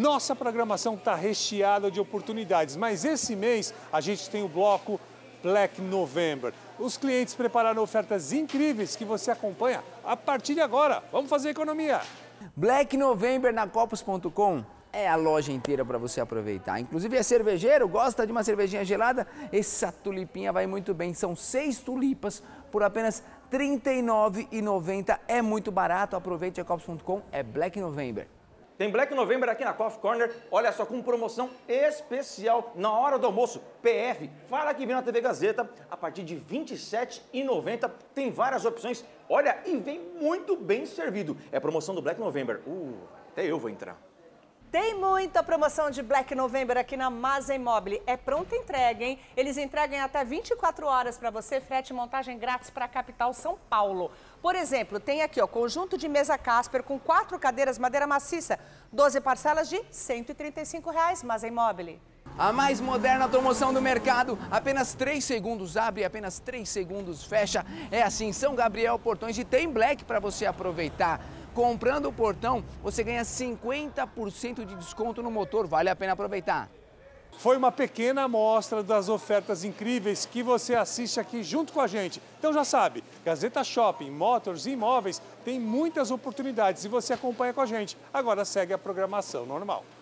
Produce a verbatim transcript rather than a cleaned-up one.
Nossa programação está recheada de oportunidades, mas esse mês a gente tem o bloco Black November. Os clientes prepararam ofertas incríveis que você acompanha a partir de agora. Vamos fazer economia! Black November na Copos ponto com é a loja inteira para você aproveitar. Inclusive é cervejeiro, gosta de uma cervejinha gelada? Essa tulipinha vai muito bem. São seis tulipas por apenas trinta e nove reais e noventa centavos. É muito barato, aproveite a Copos ponto com, é Black November. Tem Black November aqui na Coffee Corner, olha só, com promoção especial na hora do almoço. P F, fala que vem na T V Gazeta, a partir de vinte e sete reais e noventa centavos. Tem várias opções, olha, e vem muito bem servido. É promoção do Black November. Uh, até eu vou entrar. Tem muita promoção de Black November aqui na Mazem Mobile. É pronta entrega, hein? Eles entregam em até vinte e quatro horas para você, frete e montagem grátis para a capital São Paulo. Por exemplo, tem aqui, ó, conjunto de mesa Casper com quatro cadeiras madeira maciça, doze parcelas de cento e trinta e cinco reais, Mazem Mobile. A mais moderna promoção do mercado, apenas três segundos abre, apenas três segundos fecha. É assim, São Gabriel Portões e tem Black para você aproveitar. Comprando o portão, você ganha cinquenta por cento de desconto no motor, vale a pena aproveitar. Foi uma pequena amostra das ofertas incríveis que você assiste aqui junto com a gente. Então já sabe, Gazeta Shopping, Motors e Imóveis tem muitas oportunidades e você acompanha com a gente. Agora segue a programação normal.